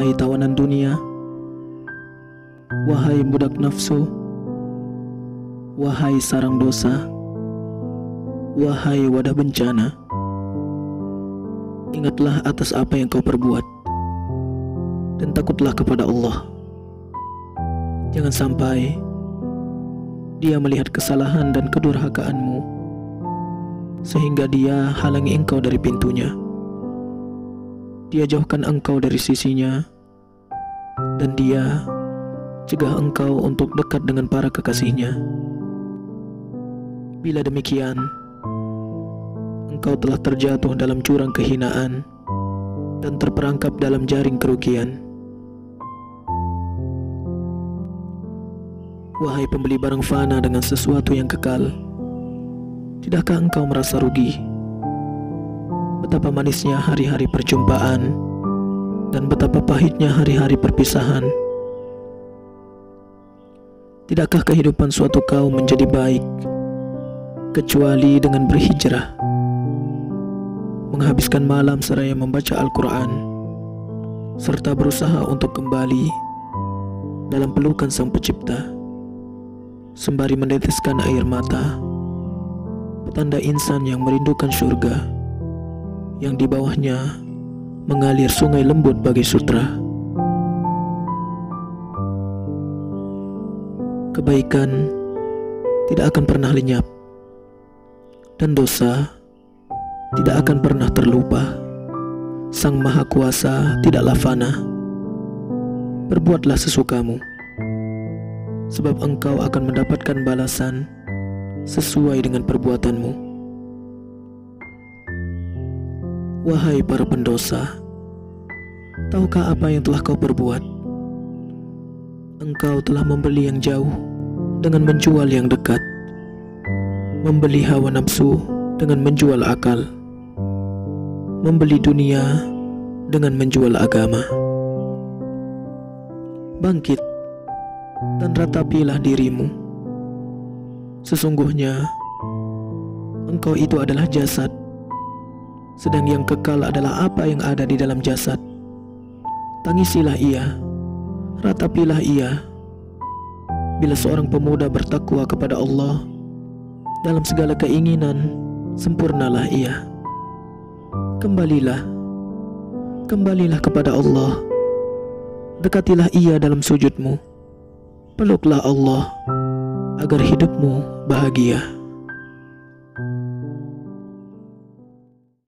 Wahai tawanan dunia, wahai budak nafsu, wahai sarang dosa, wahai wadah bencana, ingatlah atas apa yang kau perbuat dan takutlah kepada Allah. Jangan sampai Dia melihat kesalahan dan kedurhakaanmu sehingga Dia halangi engkau dari pintunya. Dia jauhkan engkau dari sisinya, dan Dia cegah engkau untuk dekat dengan para kekasihnya. Bila demikian, engkau telah terjatuh dalam jurang kehinaan dan terperangkap dalam jaring kerugian. Wahai pembeli barang fana dengan sesuatu yang kekal, tidakkah engkau merasa rugi? Betapa manisnya hari-hari perjumpaan dan betapa pahitnya hari-hari perpisahan. Tidakkah kehidupan suatu kaum menjadi baik kecuali dengan berhijrah, menghabiskan malam seraya membaca Al-Quran, serta berusaha untuk kembali dalam pelukan Sang Pencipta, sembari meneteskan air mata, petanda insan yang merindukan surga, yang di bawahnya mengalir sungai lembut bagai sutra. Kebaikan tidak akan pernah lenyap, dan dosa tidak akan pernah terlupa. Sang Maha Kuasa tidaklah fana. Berbuatlah sesukamu, sebab engkau akan mendapatkan balasan sesuai dengan perbuatanmu. Wahai para pendosa, tahukah apa yang telah kau perbuat? Engkau telah membeli yang jauh dengan menjual yang dekat, membeli hawa nafsu dengan menjual akal, membeli dunia dengan menjual agama. Bangkit dan ratapilah dirimu. Sesungguhnya engkau itu adalah jasad, sedang yang kekal adalah apa yang ada di dalam jasad. Tangisilah ia, ratapilah ia. Bila seorang pemuda bertakwa kepada Allah dalam segala keinginan, sempurnalah ia. Kembalilah kepada Allah. Dekatilah ia dalam sujudmu. Peluklah Allah agar hidupmu bahagia.